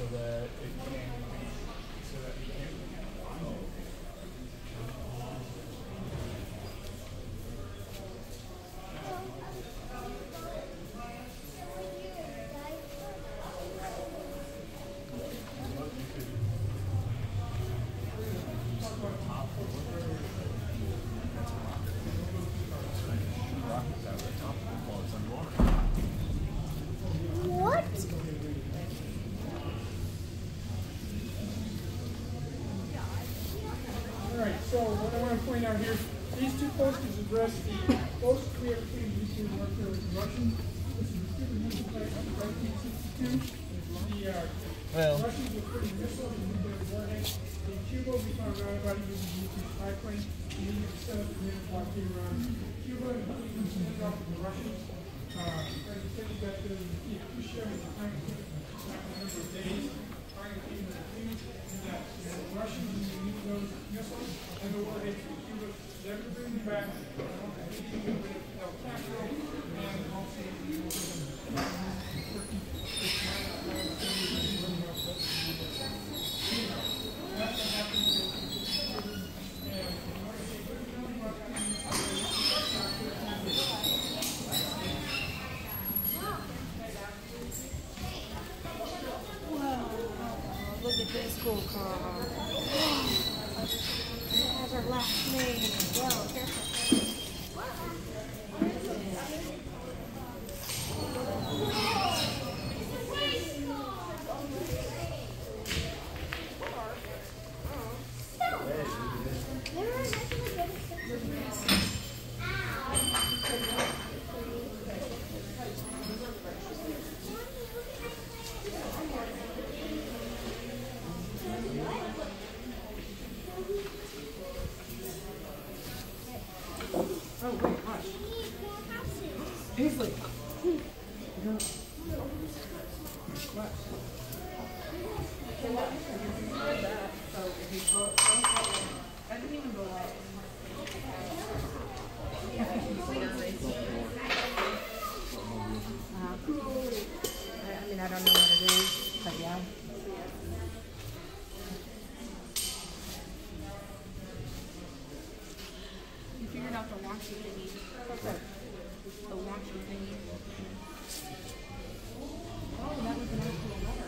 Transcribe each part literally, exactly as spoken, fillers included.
that it can, so that it can. So what I want to point out here, these two posters address the closest we ever came to nuclear warfare with the Russians. This is the Cuban Missile Crisis of nineteen sixty-two. The uh, well. Russians were putting missiles in nuclear warheads. In Cuba, we found out about it using nuclear spy plane. We needed to set up a minute blockade around Cuba and Cleveland stands off with the Russians. Uh, and the thing that the Khrushchev was trying to take a number of days, trying to keep the agreement, and that the Russians used those missiles and the warheads to Cuba, never bring them back. El Castro and also working with China. That's what happened to look at this cool car. It has our last name as well. Careful. Oh, wait, hush. Paisley. No. What? I didn't even go out. I mean, I don't know what it is, but yeah. You figured out the launching thingy. Okay. The launching thingy. Oh, that was an actual letter.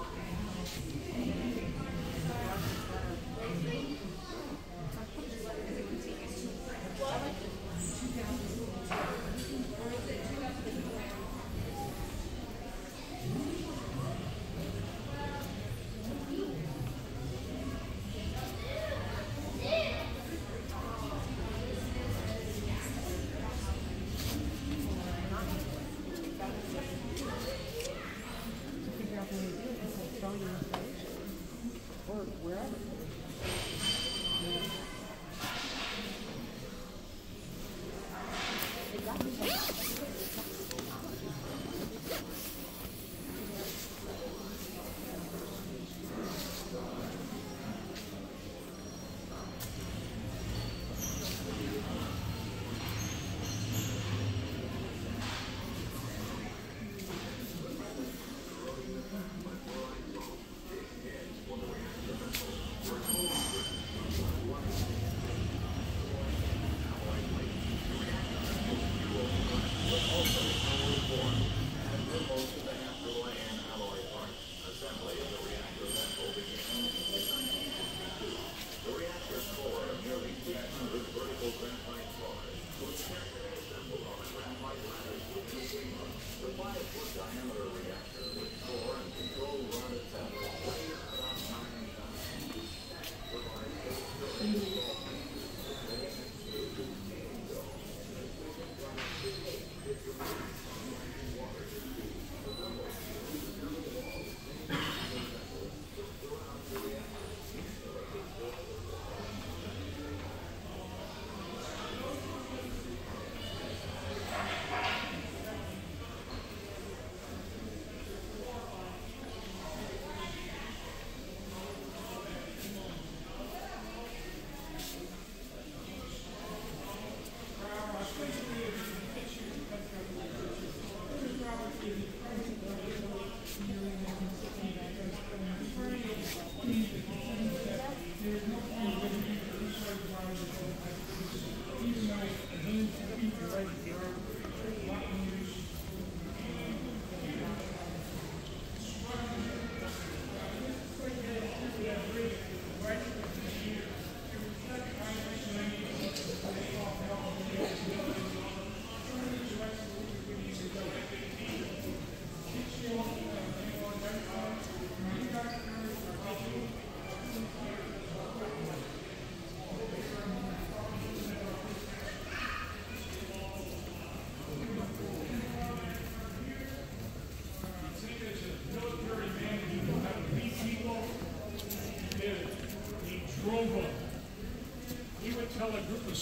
Or wherever.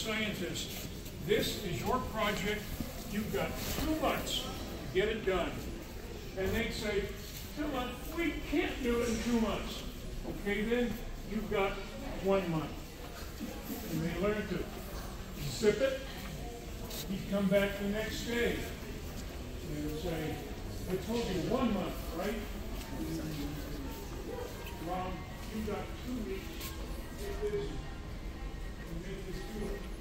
scientist, this is your project, you've got two months to get it done. And they'd say, two months, we can't do it in two months. Okay, then you've got one month. And they learn to zip it. He'd come back the next day and say, I told you one month, right? Mom, you got two weeks. Get busy and make this do it.